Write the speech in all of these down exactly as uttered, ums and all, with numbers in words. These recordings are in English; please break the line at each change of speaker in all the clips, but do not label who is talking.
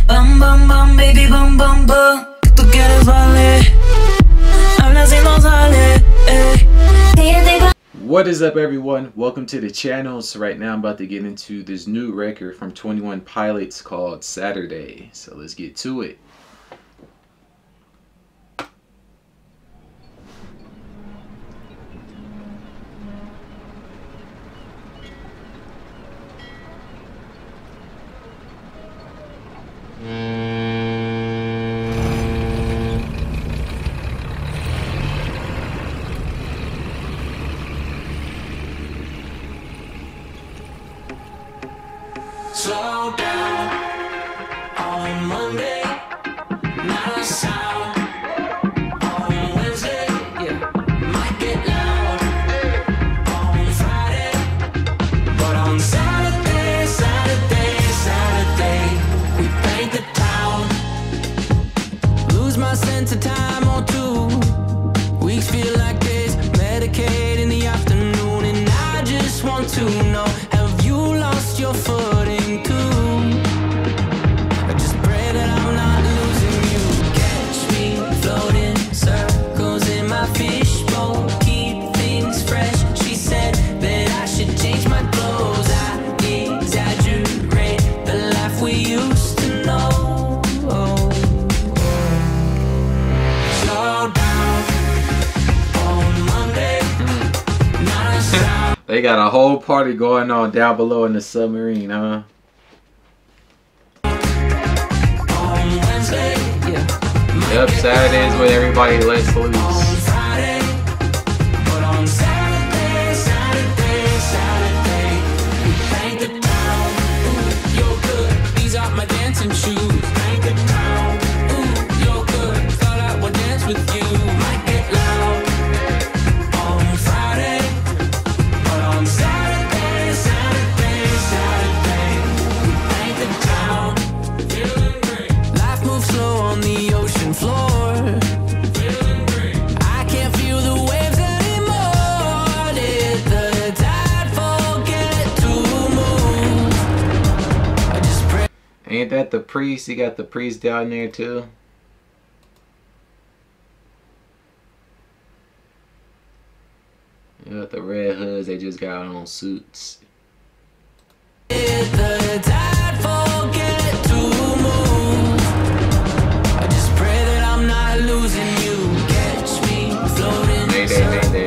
Bam, bam, bam, baby, bam, bam, bam. Tú quieres vale. Hablas y no sale, eh.
What is up, everyone? Welcome to the channel. So right now I'm about to get into this new record from twenty one Pilots called Saturday. So let's get to it.
Slow down on Monday, not a sound on Wednesday, yeah, might get loud on Friday, but on Saturday, Saturday, Saturday, we paint the town. Lose my sense of time or two, weeks feel like days, Medicaid in the afternoon, and I just want to know, have you lost your footing?
They got a whole party going on down below in the submarine, huh? Yep, Saturday is when everybody lets loose. Ain't that the priest? You got the priest down there too. You got the red hoods, they just got on suits. Mayday, mayday.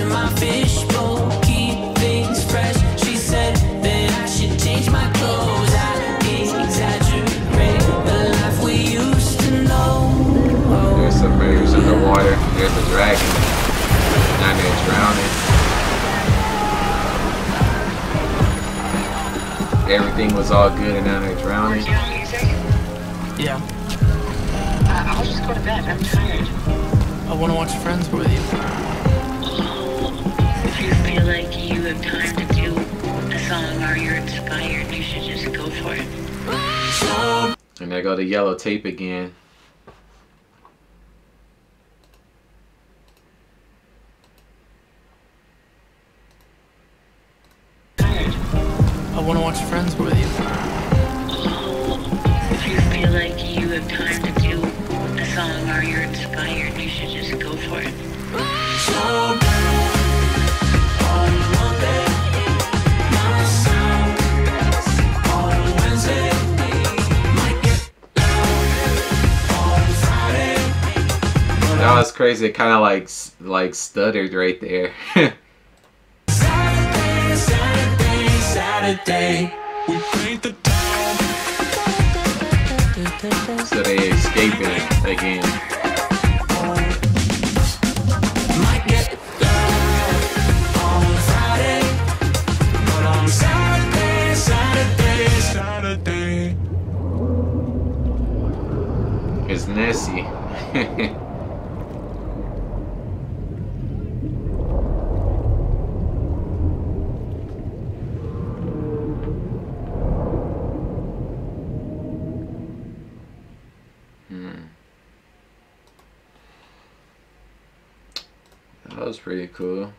Submarines underwater. There's a dragon. Down there drowning. Everything was all good and now they're drowning.
Yeah.
Uh, I'll just go to bed. I'm tired.
I want to watch Friends with you.
If you feel like you have time to do a song or you're inspired, you should just go for it.
And there go the yellow tape again.
I want to watch Friends with you.
If you feel like you have time to do a song or you're inspired, you should just go for it.
That was crazy. It kind of like like stuttered right there.
Saturday, Saturday, Saturday, we paint the town.
So they escaping again.
Might get loud on Friday, but on Saturday, Saturday, Saturday,
It's Nessie. That was pretty cool.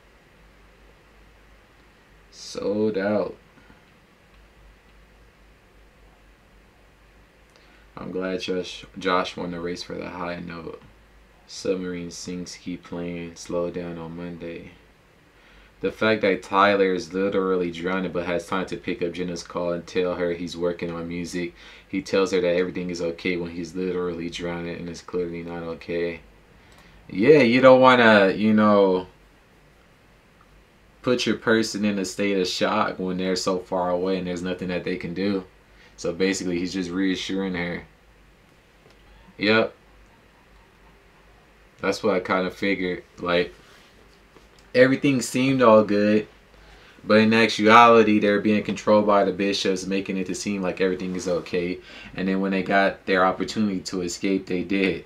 Sold out. I'm glad Josh, Josh won the race for the high note. Submarine Sinks keep playing. Slow down on Monday. The fact that Tyler is literally drowning but has time to pick up Jenna's call and tell her he's working on music. He tells her that everything is okay when he's literally drowning and it's clearly not okay. Yeah, you don't want to, you know, put your person in a state of shock when they're so far away and there's nothing that they can do. So basically, he's just reassuring her. Yep. That's what I kind of figured. Like, everything seemed all good, but in actuality, they're being controlled by the bishops, making it to seem like everything is okay. And then when they got their opportunity to escape, they did.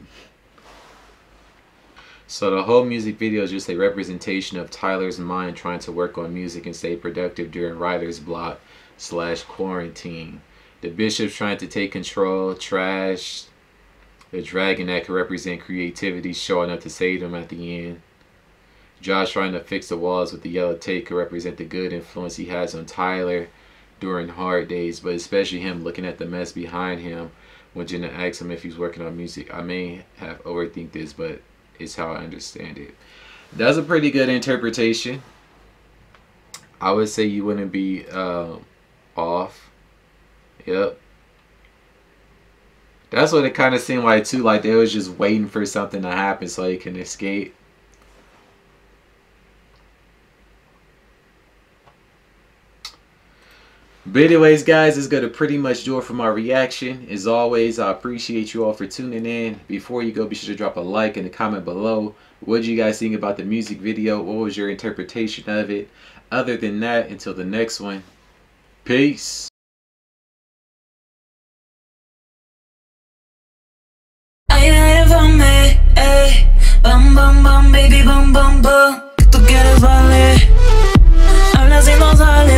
So the whole music video is just a representation of Tyler's mind trying to work on music and stay productive during writer's block slash quarantine. The bishops trying to take control, trash the dragon that could represent creativity showing up to save them at the end. Josh trying to fix the walls with the yellow tape could represent the good influence he has on Tyler during hard days, but especially him looking at the mess behind him when Jenna asks him if he's working on music. I may have overthink this, but it's how I understand it. That's a pretty good interpretation. I would say you wouldn't be uh, off. Yep. That's what it kind of seemed like too. Like they was just waiting for something to happen so he can escape. But anyways, guys, it's going to pretty much do it for my reaction. As always, I appreciate you all for tuning in. Before you go, be sure to drop a like and a comment below. What did you guys think about the music video? What was your interpretation of it? Other than that, until the next one, peace.
Bam, bam, bam, baby, bam, bam, bam. Que tú quieres, vale. Habla si no sale.